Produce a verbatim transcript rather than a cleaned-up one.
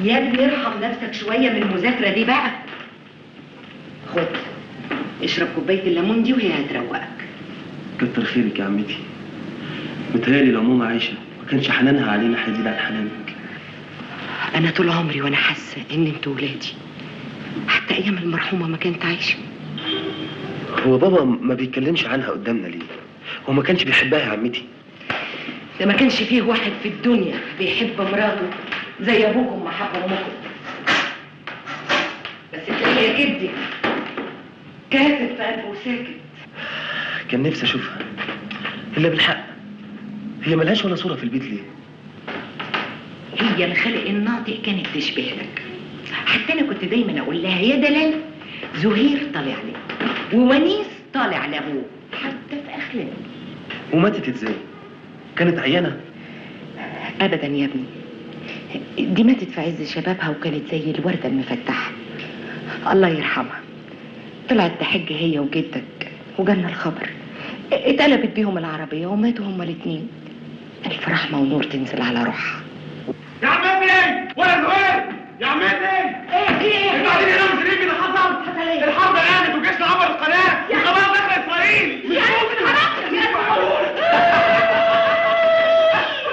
يا ابني ارحم نفسك شويه من المذاكره دي بقى. خد اشرب كوبايه الليمون دي وهي هتروقك. كتر خيرك يا عمتي. متهيألي لو ماما عايشه ما كانش حنانها علينا هيزيد عن حنانك. انا طول عمري وانا حاسه ان انتوا ولادي، حتى ايام المرحومه ما كانت عايشه. هو بابا ما بيتكلمش عنها قدامنا ليه؟ هو ما كانش بيحبها يا عمتي؟ ده ما كانش فيه واحد في الدنيا بيحب مراته زي ابوكم ما حب امكم. بس تلاقي يا جدي كاتب في قلبه وساكت. كان نفسي اشوفها الا بالحق. هي ملهاش ولا صوره في البيت ليه؟ هي الخلق الناطق كانت تشبه لك. حتى انا كنت دايما اقول لها يا دلال زهير طالع لك وونيس طالع لابوه، حتى في اخلاقه. وماتت ازاي؟ كانت عيانه؟ ابدا يا ابني، دي ماتت في عز شبابها وكانت زي الورده المفتحه. الله يرحمها. طلعت تحج هي وجدك وجالنا الخبر، اتقلبت بيهم العربيه وماتوا هما الاثنين. الف رحمه ونور تنزل على روحها. يا عمتي ولا زهير يا عمتي. ايه في ايه؟